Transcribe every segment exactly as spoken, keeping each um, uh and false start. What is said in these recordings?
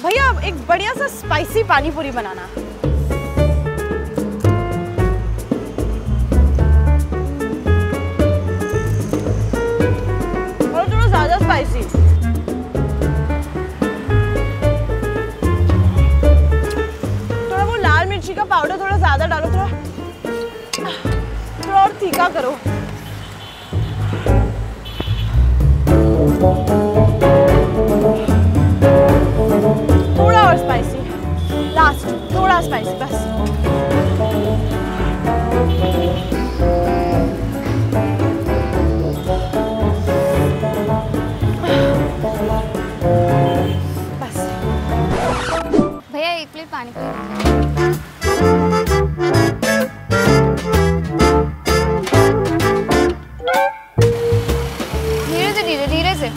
भैया एक बढ़िया सा स्पाइसी पानी पूरी बनाना। और थोड़ा ज्यादा स्पाइसी। थोड़ा वो लाल मिर्ची का पाउडर थोड़ा ज्यादा डालो, थोड़ा थोड़ा और तीखा करो। थोड़ा और स्पाइसी, लास्ट थोड़ा स्पाइसी बस। बस भैया एक प्लेट पानी पूरी। धीरे से धीरे धीरे से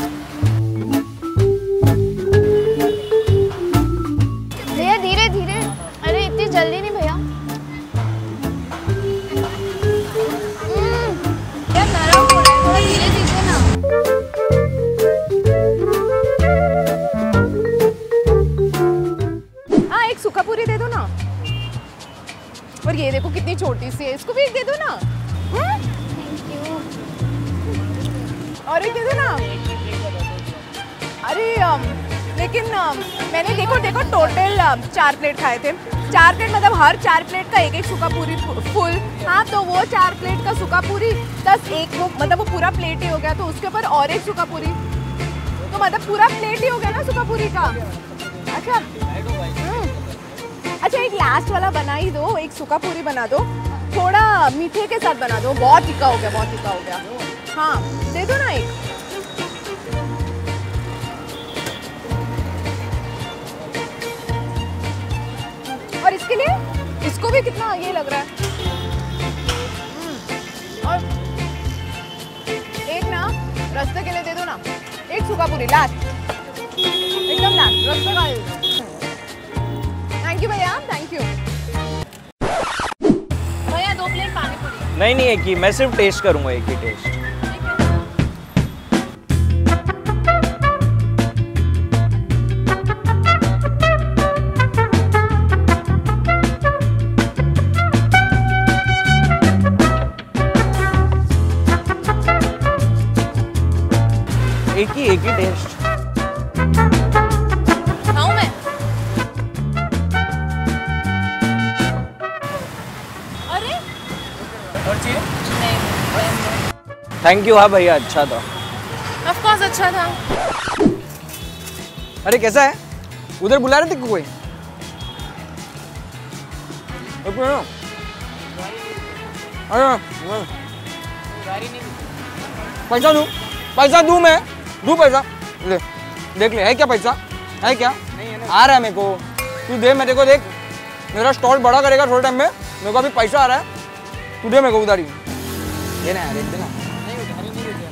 भैया, धीरे धीरे। अरे इतनी जल्दी नहीं भैया। यार नरम हो रहा है, थोड़ा धीरे धीरे ना। हाँ एक सूखा पूरी दे दो ना। और ये देखो कितनी छोटी सी है, इसको भी एक दे दो ना। Thank you. और एक दे दो ना। अरे um, लेकिन um, मैंने देखो देखो टोटल um, चार प्लेट खाए थे। चार प्लेट मतलब हर चार प्लेट का एक एक सूखा पूरी फुल। हाँ तो वो चार प्लेट का सूखा पूरी प्लस एक वो मतलब वो पूरा प्लेट ही हो गया, तो उसके ऊपर और एक सूखा पूरी, तो मतलब पूरा प्लेट ही हो गया ना सूखा पूरी का। अच्छा अच्छा एक लास्ट वाला बना ही दो, एक सूखा पूरी बना दो, थोड़ा मीठे के साथ बना दो। बहुत तीखा हो गया, बहुत तीखा हो गया। हाँ दे दो ना एक। और इसके लिए इसको भी कितना ये लग रहा है। और एक ना रास्ते के लिए दे दो ना, एक सूखा पूरी लास्ट, एकदम लास्ट रास्ते का। थैंक यू भैया, थैंक यू भैया। दो प्लेट पानी पूरी। नहीं नहीं एक ही, मैं सिर्फ टेस्ट करूंगा, एक ही टेस्ट। एक ही एक ही टेस्ट। खाऊं मैं? अरे और चाहिए? नहीं। Thank you. हाँ भैया अच्छा था। ऑफ कोर्स अच्छा था। अरे कैसा है? उधर बुला रहे थे कोई? अरे पैसा दूं? पैसा दूं मैं? दूं पैसा? ले देख ले, है क्या पैसा? है क्या? नहीं है ना। आ रहा है मेरे को, तू दे मेरे को। देख मेरा स्टॉल बड़ा करेगा थोड़े टाइम में, मेरे को अभी पैसा आ रहा है, तू दे मेरे को उधारी। ये ना यार, एक देना। नहीं उधारी नहीं देते।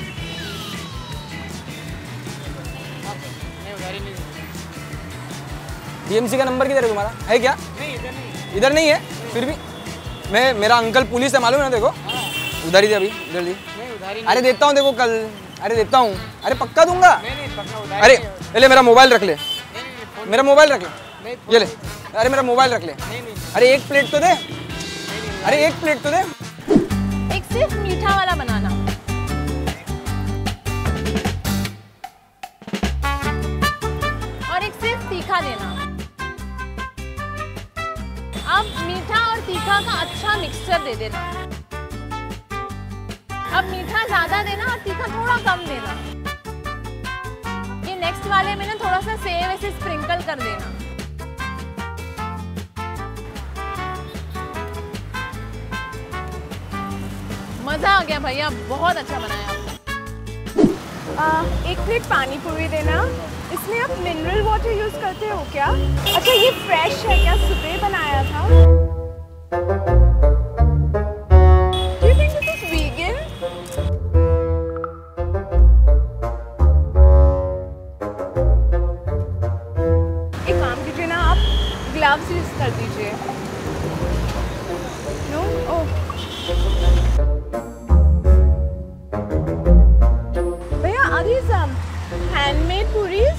नहीं उधारी नहीं देते। टीएमसी का नंबर किधर है तुम्हारा? है क्या? नहीं इधर नहीं। इधर नहीं है? फिर भी मैं, मेरा अंकल पुलिस है मालूम है ना, देखो उधारी दे अभी जल्दी। अरे देता हूँ देखो कल, अरे देता हूँ, अरे पक्का दूंगा। नहीं नहीं पक्का उधारी। अरे ले मेरा मोबाइल रख ले, मेरा मोबाइल रख ले, ये ले। अरे मेरा मोबाइल रख ले। अरे एक प्लेट तो दे, अरे एक प्लेट तो दे। एक सिर्फ मीठा वाला बनाना। और एक सिर्फ तीखा देना। अब मीठा और तीखा का अच्छा मिक्सचर दे देना। अब मीठा ज्यादा देना और तीखा थोड़ा कम देना। ये नेक्स्ट वाले में ना थोड़ा सा सेव ऐसे स्प्रिंकल कर देना। मजा आ गया भैया, बहुत अच्छा बनाया आपने। एक प्लेट पानी पूरी देना। इसमें आप मिनरल वाटर यूज करते हो क्या? अच्छा ये फ्रेश है क्या? सुबह बनाया था? Do you think this is vegan? एक काम कीजिए ना, आप ग्लव्स यूज कर दीजिए। नो? ओह भैया, are these um, handmade puris?